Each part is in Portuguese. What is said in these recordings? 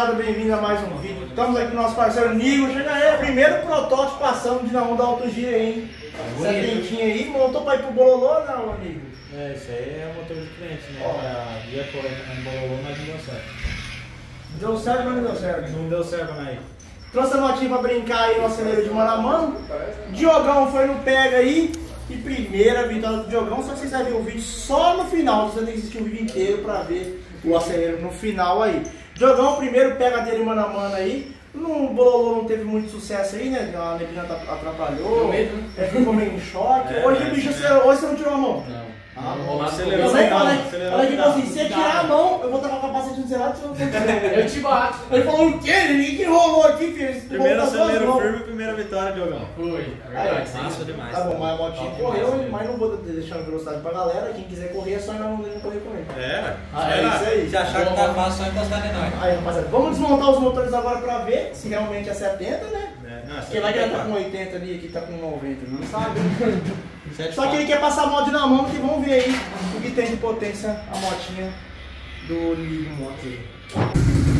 rapaziada, bem-vindo a mais um vídeo. Estamos aqui com o nosso parceiro Nigo. Chega aí, primeiro protótipação de dinamão da Alto Gia, hein? Setentinha aí, montou pra ir pro Bololô, não, Nigo? É, isso aí é motor de cliente, né? A Via correta no Bololô, mas não deu certo. Deu certo, mas não deu certo. Não deu certo, né? Trouxe a motinha pra brincar aí no acelero de mano a mano. Diogão foi no pega aí. E primeira vitória do Diogão, só que vocês vão ver o vídeo só no final. Você tem que assistir o vídeo inteiro pra ver o acelero no final aí. Diogão, primeiro pega dele mano a mano aí. No Bololô não teve muito sucesso aí, né? A neblina atrapalhou. Ficou meio em choque. Hoje o bicho, hoje você não tirou a mão? Não. Ah, não, acelerou. Olha aqui, assim, se você tirar a mão, eu vou estar com a capacete no zerado, você não tem. Eu te bato. Ele falou o quê? Ninguém que rolou aqui, filho. Primeiro acelero firme e primeira vitória, Diogão. Foi, é verdade. Massa demais. Tá bom, mas a motinha correu, mas não vou deixar a velocidade pra galera. Quem quiser correr é só ir na mão dele e correr com ele. É, é isso aí. Se achar que tá fácil, só encostar em nós. Aí, rapaziada, vamos desmontar os motores agora pra ver se realmente é 70, né? Não, Porque lá que ele tá com 80 ali, aqui tá com 90, não sabe? Só que ele quer passar a moto na mão, que vamos ver aí o que tem de potência a motinha do Nigo Moto aí.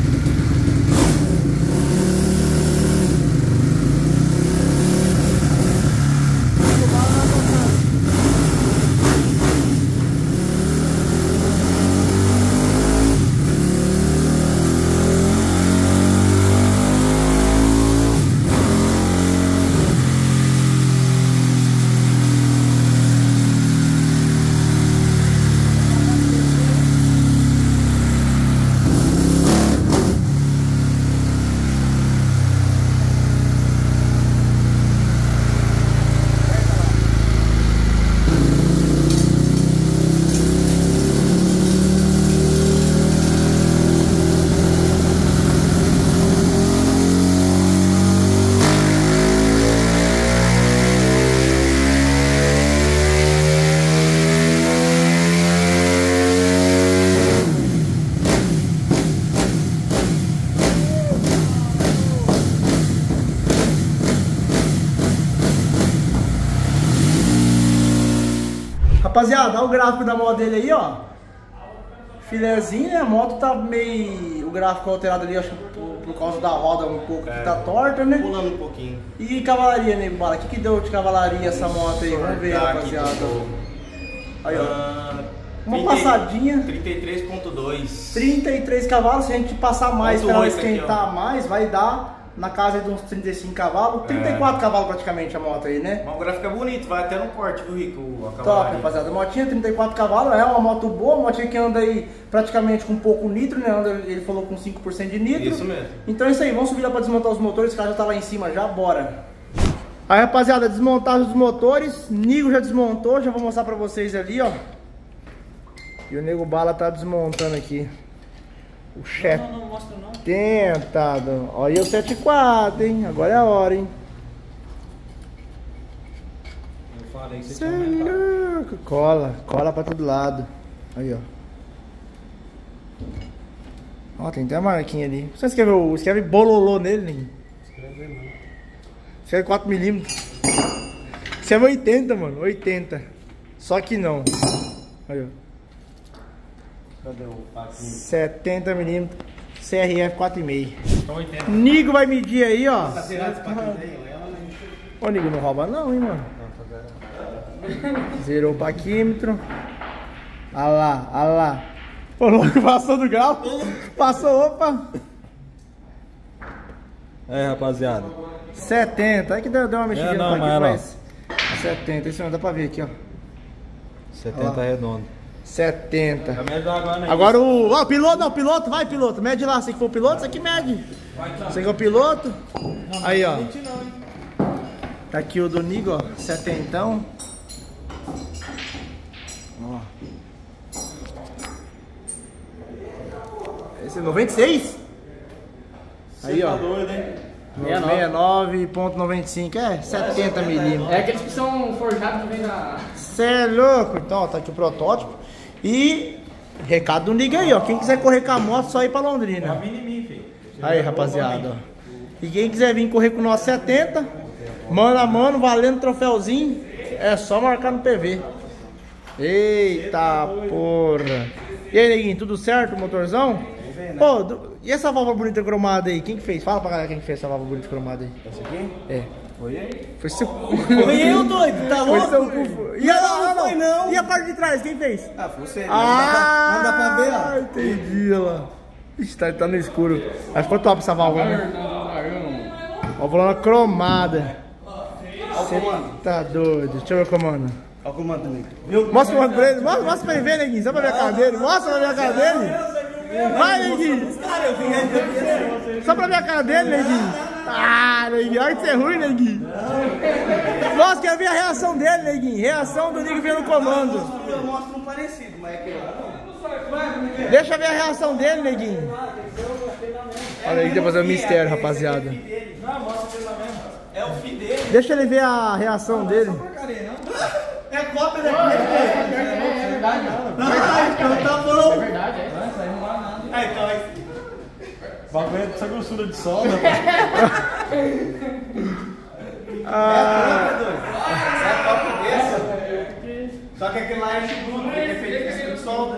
Rapaziada, olha o gráfico da moto dele aí, ó. Filézinho, né? A moto tá meio... O gráfico alterado ali, acho que por causa da roda um pouco que tá torta, né? Pulando um pouquinho. E cavalaria, Nego Bala? O que deu de cavalaria essa moto aí? Vamos ver, rapaziada. Aí, ó. Uma passadinha. 33.2. 33 cavalos. Se a gente passar mais pra ela esquentar aqui, mais, vai dar na casa de uns 35 cavalos. 34 cavalos praticamente a moto aí, né? Mas o gráfico é bonito, vai até no corte, viu, Rico? Top, rapaziada. A motinha 34 cavalos, é uma moto boa, uma motinha que anda aí praticamente com pouco nitro, né? Ele falou com 5% de nitro. Isso mesmo. Então é isso aí, vamos subir lá pra desmontar os motores, o cara já tá lá em cima já, bora. Aí, rapaziada, desmontar os motores, Nigo já desmontou, já vou mostrar pra vocês ali, ó. E o Nego Bala tá desmontando aqui. O chefe. Não mostra não. Tentado. Olha o 7.4, hein? Agora é a hora, hein? Eu falei, você Cê tinha aumentado. é louco. Cola pra todo lado. Aí, ó. Ó, tem até a marquinha ali. Você escreve Bololô nele, Nigo? Escreve não. Escreve 4mm. Escreve 80, mano. 80. Só que não. Aí, ó. Cadê o patinho? 70mm. CRF 4,5. Então 80. Nigo vai medir aí, ó. Tá zerado esse patinho aí? Ô, Nigo, não rouba não, hein, mano. Zerou o paquímetro. Olha lá, olha lá. Ô, louco, passou do grau. Passou, opa. É, rapaziada. 70. Aí que deu uma mexidinha não, no paquímetro, mas mas 70. Isso não dá pra ver aqui, ó. 70 redondo. 70. A média agora, né? Agora o piloto, não, piloto, vai piloto, mede lá, você que for o piloto, você que mede. Você que é o piloto. Aí, ó. Tá aqui o do Nigo, ó, 70. Ó. Esse é 96? Aí, ó. Tá doido, hein? 69.95, 70mm. É aqueles que são forjados que vem da... Cê é louco. Então, ó, tá aqui o protótipo. E recado do Nigo aí, ó. Quem quiser correr com a moto, só ir pra Londrina. Confia em mim, filho. Aí, rapaziada, ó. E quem quiser vir correr com o nosso 70, mano a mano, valendo troféuzinho, é só marcar no PV. Eita porra. E aí, neguinho, tudo certo, motorzão? feio, né? Ô, e essa válvula bonita cromada aí? Quem que fez? Fala pra galera quem que fez essa válvula bonita cromada aí. Essa aqui? É. Foi ele? Foi seu. Foi eu, doido, tá Foi louco? seu cu. E não foi não. E a parte de trás, quem fez? Ah, foi você. Ah, Não dá pra ver, ó. entendi, olha lá. Ixi, tá no escuro. Mas ficou top essa válvula, né? Válvula cromada. Olha o comando. Tá doido. Deixa eu ver o comando. Olha o comando também. Mostra o comando pra ele. Mostra pra ele ver, neguinho. Só pra ver a cara dele. Mostra pra ver a cara dele. Vai, neguinho. Só pra ver a cara dele, neguinho. Ah, neguinho. Olha que você é ruim, neguinho. Nossa, quero ver a reação dele, neguinho. Reação do nego vendo o comando. Eu mostro um parecido, mas é que não. Deixa eu ver a reação dele, neguinho. Olha aí, tá fazendo mistério, rapaziada. É o fim dele. Deixa ele ver a reação dele. É cópia daquele. É verdade. Então tá bom. É verdade, é. Então é. Bagulho essa grossura de solda. É cópia dessa. Só que aquele lá é bruto, porque é feito de solda.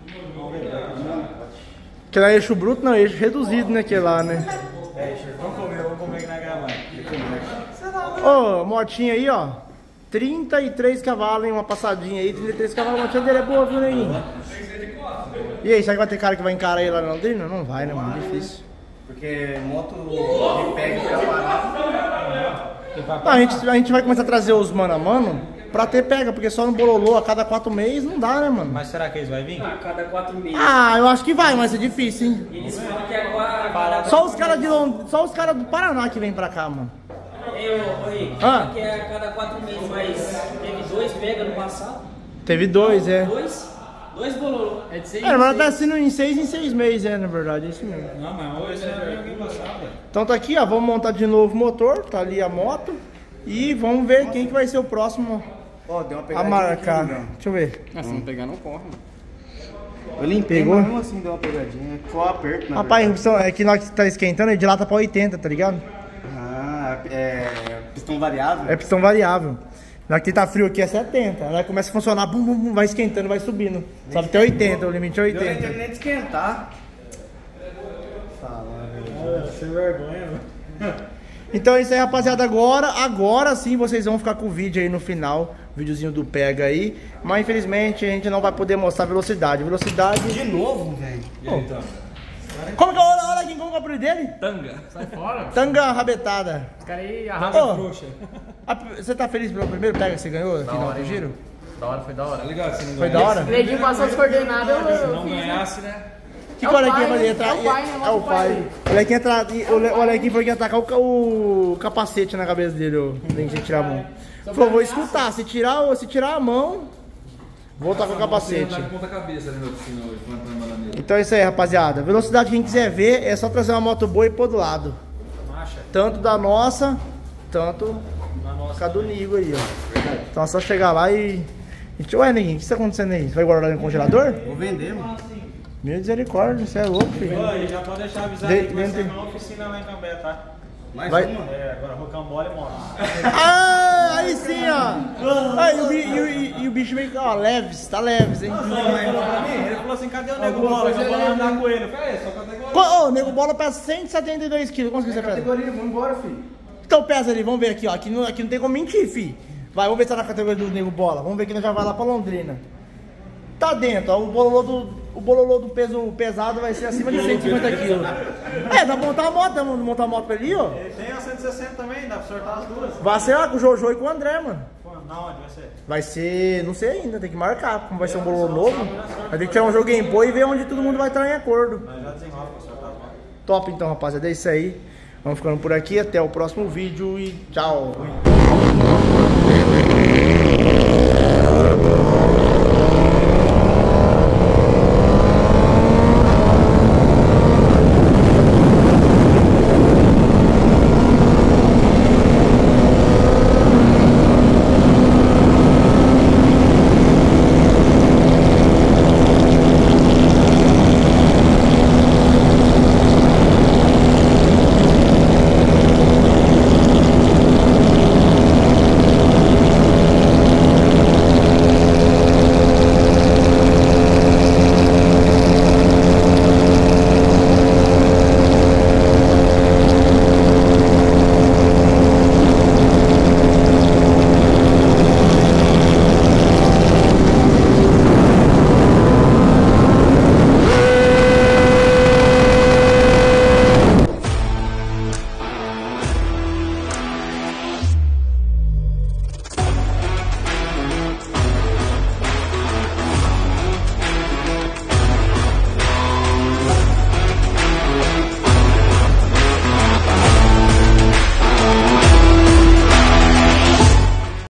Que lá é eixo bruto, não, eixo reduzido, né? Que lá, né? Vamos comer aqui na gramada. Ô, motinha aí, ó. 33 cavalos, hein? Uma passadinha aí, 33 cavalos. A motinha dele é boa, viu, neguinho? E aí, será que vai ter cara que vai encarar aí lá na Londrina? Não vai, né, mano? Difícil. Porque moto de pega e fica parado. Não, a gente vai começar a trazer os mano a mano pra ter pega, porque só no bololô a cada 4 meses não dá, né, mano? Mas será que eles vão vir? A cada 4 meses. Ah, eu acho que vai, mas é difícil, hein? Eles falam que agora. Só os caras só os caras do Paraná que vem pra cá, mano. Rick, Ah. que é a cada 4 meses, mas teve 2 pega no passado. Teve 2, é. 2 bololô. É de 6 É, mas tá sendo em 6 meses, na verdade, é isso mesmo. Não, mas hoje não vem alguém passar, velho. Então tá aqui, ó, vamos montar de novo o motor, tá ali a moto. E vamos ver quem que vai ser o próximo Ó, deu uma a pegadinha. marcar. aqui, Deixa eu ver. Ah, se não pegar, não corre. Eu limpei, Pegou? mas mesmo assim deu uma pegadinha. Foi um aperto, na Rapaz, verdade. é que nós que tá esquentando, ele dilata pra 80, tá ligado? Ah, é pistão variável? É pistão variável. Aqui tá frio, aqui é 70. Ela começa a funcionar, bum, bum, bum, vai esquentando, vai subindo. Sobe até 80, o limite é Deu nem 80. nem de esquentar. Sem vergonha, velho. Então é isso aí, rapaziada. Agora sim vocês vão ficar com o vídeo aí no final. Videozinho do Pega aí. Mas infelizmente a gente não vai poder mostrar velocidade. Velocidade. De novo, velho. E aí, então? Como que olha aqui, como que é o apelido dele? Tanga. Sai fora. Tanga rabetada. Os caras aí arrasam. Ô, Frouxa. você tá feliz pelo primeiro Pega que você ganhou aqui no giro? Da hora, foi da hora. Tá ligado? Se não Foi da hora? O Neguinho passou as coordenadas, Se eu não fiz, né? ganhasse, né? Que É o o Alequinho pai, vai né? entrar? É o pai, né? É o Nosso pai. pai. O Alequinho falou que ia atacar o capacete na cabeça dele, ó. Tem que tirar a mão. Falou, vou escutar. Se tirar a mão, vou tacar o capacete. Tá com ponta cabeça, né, meu oficina hoje, plantando bananeira. Então é isso aí, rapaziada. Velocidade, quem quiser ver, é só trazer uma moto boa e pôr do lado. Tanto da nossa, tanto com a do Nigo aí, ó. Então é só chegar lá e... Ué, neguinho, o que tá acontecendo aí? Você vai guardar no congelador? Vou vender, mano. Meu misericórdia, você é louco, filho. Ô, e já pode deixar avisado aí que vai ser Dentro- uma oficina lá em Cambé, tá? Mais Vai- uma? É, agora rocambole e moto. Ah, aí sim, ó. Ah, e o bicho veio, ó, leves, tá leves, hein? Ele falou assim, cadê o Nego Bola? Que eu vou lá andar com ele. Eu falei, só categoria. Ô, o Nego Bola pesa 172 quilos, quanto que você pesa? Categoria, vamos embora, filho. Então pesa ali, vamos ver aqui, ó. Aqui não tem como mentir, fi. Vai, vamos ver se tá na categoria do Nego Bola. Vamos ver que nós já vai lá pra Londrina. Tá dentro, ó. O bololô do peso pesado vai ser acima de 150 quilos. É, dá pra montar uma moto pra ele, ó. Ele tem a 160 também, dá pra sortar as duas. Vai ser lá com o Jojo e com o André, mano. Pô, na onde vai ser? Vai ser, não sei ainda, tem que marcar. Como vai ser um bololô novo, vai ter que tirar um jogo Game e ver onde todo mundo vai estar em acordo. Mas já desenrola pra sortar as motos. Top então, rapaziada, é isso aí. Vamos ficando por aqui, até o próximo vídeo e tchau.